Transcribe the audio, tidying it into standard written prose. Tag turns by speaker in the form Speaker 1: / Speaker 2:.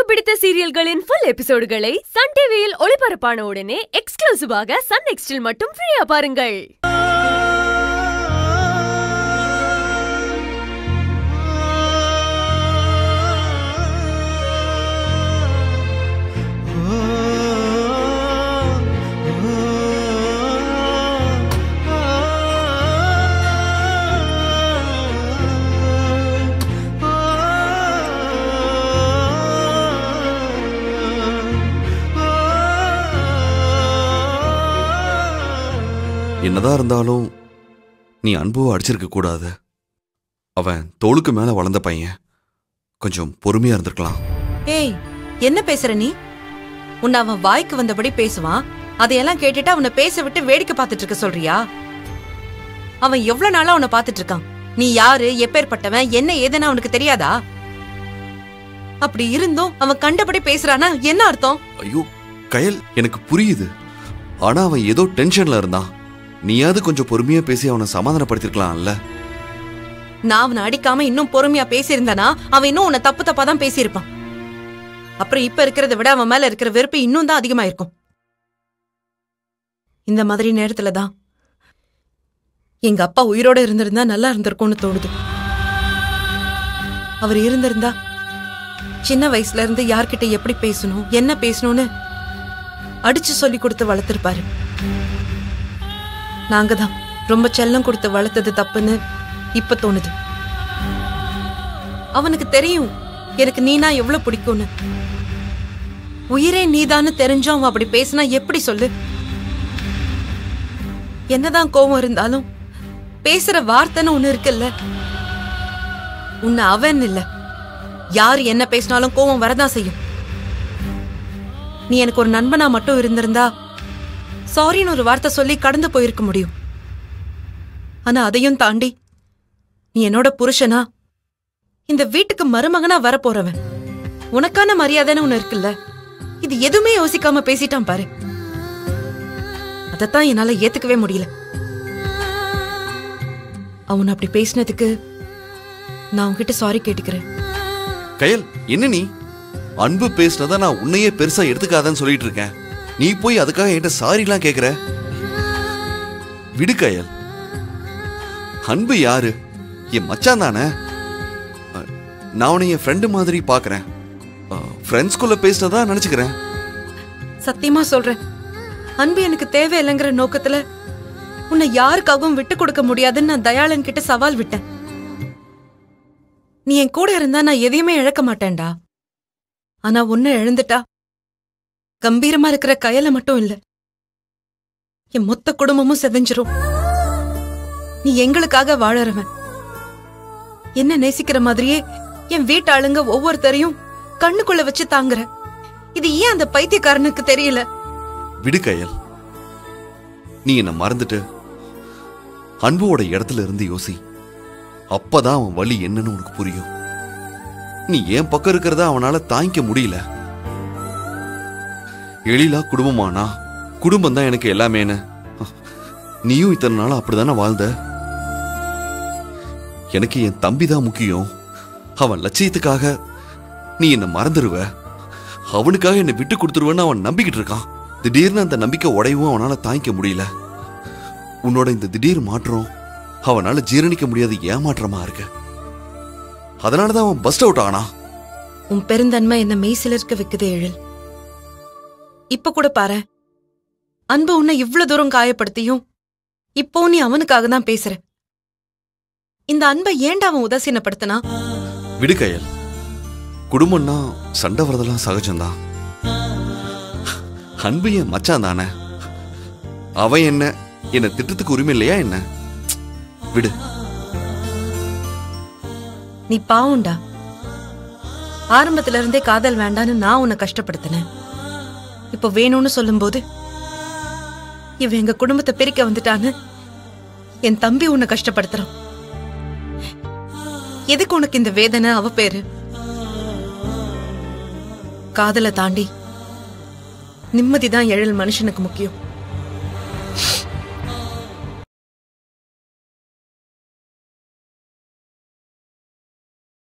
Speaker 1: பிடித்த சீரியல்களின் full எபிசோடுகளை Sun டிவியில் ஒளிபரப்பான உடனே எக்ஸ்க்ளூசிவாக சன் நெக்ஸ்டில் மட்டும் ஃப்ரீயா பாருங்கள்.
Speaker 2: என்னதான் இருந்தாலும் நீ அன்புவை அடிச்சிருக்க கூடாது. அவன் தோளுக்கு மேல வளர்ந்த பையன், கொஞ்சம் பொறுமையா இருந்திருக்கலாம்.
Speaker 3: ஏய், என்ன பேசுற நீ? உன்னை அவன் வாய்க்கு வந்தபடி பேசுவான். அதையெல்லாம் கேட்டுட்டு அவனை பேச விட்டு வேடிக்கை பார்த்துட்டு இருக்க சொல்றியா? அவன் எவ்வளவு நாளா உன்னை பார்த்துட்டு இருக்கான். நீ யாரு, எப்பேற்பட்டவன், என்ன ஏதுன்னு அவனுக்கு தெரியாதா? அப்படி இருந்தும் அவன் கண்டபடி பேசுறானா என்ன அர்த்தம்?
Speaker 2: ஐயோ கயல், எனக்கு புரியுது. ஆனா அவன் ஏதோ டென்ஷன்ல இருந்தான். நீயாவது கொஞ்சம் பொறுமையா பேசி அவனை சமாதானப்படுத்திருக்கலாம்ல.
Speaker 3: நான் அவனை அடிக்காம இன்னும் பொறுமையா பேசியிருந்தானா அவன் இன்னும் உன்னை தப்பு தப்பா தான் பேசியிருப்பான். அப்புறம் இப்ப இருக்கிறத விட அவன் மேல இருக்கிற வெறுப்பு இன்னும் தான் அதிகமாயிருக்கும். இந்த மாதிரி நேரத்துலதான் எங்க அப்பா உயிரோட இருந்திருந்தா நல்லா இருந்திருக்கும்னு தோணுது. அவர் இருந்திருந்தா சின்ன வயசுல இருந்து யார்கிட்ட எப்படி பேசணும், என்ன பேசணும்னு அடிச்சு சொல்லி கொடுத்து வளர்த்திருப்பாரு. நாங்க தான் ரொம்ப செல்லம் கொடுத்து வளர்த்தது தப்புன்னு இப்ப தோணுது. அவனுக்கு தெரியும் எனக்கு நீனா எவ்வளவு பிடிக்கும்னு. உயிரே நீதான்னு தெரிஞ்சும் அவன் அப்படி பேசினா எப்படி சொல்லு? என்னதான் கோபம் இருந்தாலும் பேசுற வார்த்தைன்னு ஒண்ணு இருக்குல்ல. உன்னை அவன் இல்ல, யாரு என்ன பேசினாலும் கோபம் வரதான் செய்யும். நீ எனக்கு ஒரு நண்பனா மட்டும் இருந்திருந்தா சாரின்னு ஒரு வார்த்தை சொல்லி கடந்து போயிருக்க முடியும். ஆனா அதையும் தாண்டி நீ என்னோட புருஷனா, இந்த வீட்டுக்கு மருமகனா வரப்போறவன். உனக்கான மரியாதைன்னு ஒண்ணு இருக்குல்ல. இது எதுவுமே யோசிக்காம பேசிட்டான் பாரு. அதத்தான் என்னால ஏத்துக்கவே முடியல. அவன் அப்படி பேசினதுக்கு நான் உன்கிட்ட சாரி கேட்டுக்கிறேன்.
Speaker 2: கயல், என்ன நீ அன்பு பேசினதா நான் உன்னையே பெருசா எடுத்துக்காதன்னு சொல்லிட்டு இருக்கேன். நீ போய் அதுக்காக என்கிட்ட சாரிலாம் கேக்குற? விடு கயல். அன்பு யாரு? என் மச்சான் தானே. நான் உன்னை என் ஃப்ரெண்டு மாதிரி பாக்குறேன். ஃப்ரெண்ட்ஸ்குள்ள பேசினதா நினைச்சுக்கிறேன்.
Speaker 3: சத்தியமா சொல்றேன், அன்பு எனக்கு தேவையில்லைங்கிற நோக்கத்துல உன்னை யாருக்காகவும் விட்டு கொடுக்க முடியாதுன்னு நான் தயாளன் கிட்ட சவால் விட்டேன். நீ என் கூட இருந்தா நான் எதையுமே இழக்க மாட்டேன்டா. ஆனா உன்னை இழந்துட்டா கம்பீரமா இருக்கிற கயல மட்டும் இல்ல, என் மொத்த குடும்பமும் செதஞ்சிரும். நீ எங்களுக்காக வாழறவன். என்ன நேசிக்கிற மாதிரியே என் வீட்டு ஆளுங்க ஒவ்வொருத்தரையும் கண்ணுக்குள்ள வச்சு தாங்குற. இது ஏன் அந்த பைத்தியக்காரனுக்கு தெரியல?
Speaker 2: விடு கயல், நீ என்ன மறந்துட்டு அன்போட இடத்துல இருந்து யோசி. அப்பதான் அவன் வலி என்னன்னு உனக்கு புரியும். நீ என் பக்கம் இருக்கிறத அவனால தாங்கிக்க முடியல. எழிலா குடும்பமானா, குடும்பம் தான் எனக்கு எல்லாமேன்னு. நீயும் இத்தனை நாள் அப்படிதானே வாழ்ந்த. எனக்கு என் தம்பி தான் முக்கியம். அவன் லட்சியத்துக்காக நீ என்ன மறந்துடுவ, அவனுக்காக என்னை விட்டு கொடுத்துருவேன்னு அவன் நம்பிக்கிட்டு இருக்கான். திடீர்னு அந்த நம்பிக்கை உடையவும் அவனால தாங்கிக்க முடியல. உன்னோட இந்த திடீர் மாற்றம் அவனால ஜீரணிக்க முடியாத ஏமாற்றமா இருக்கு. அதனாலதான் அவன் பஸ்ட் அவுட் ஆனா.
Speaker 3: உன் பெருந்தன்மை என்ன மெய்சிலிருக்க வைக்குது எழில். இப்ப கூட பாரு, அன்பு உன்னை இவ்வளவு தூரம் காயப்படுத்தியும் இப்போ நீ அவனுக்காக தான் பேசுற. இந்த அன்பை ஏன்டா அவன் உதாசீனப்படுத்தினா?
Speaker 2: விடு கயல், குடும்பம்னா சண்டை வரதெல்லாம் சகஜம்தான். அன்பு என் மச்சான் தானே. அவன் என்ன திட்டத்துக்கு உரிமை இல்லையா என்ன? விடு.
Speaker 3: நீ பாவுண்டா. ஆரம்பத்துல இருந்தே காதல் வேண்டான்னு நான் உன்னை கஷ்டப்படுத்தினேன். இப்ப வேணும்னு சொல்லும் போது இவ எங்க குடும்பத்தை பிரிக்க வந்துட்டான்னு என் தம்பி உன்னை கஷ்டப்படுத்துறான். எதுக்கு உனக்கு இந்த வேதனை? அவ பேரு காதலை தாண்டி நிம்மதிதான் எழில் மனுஷனுக்கு முக்கியம்.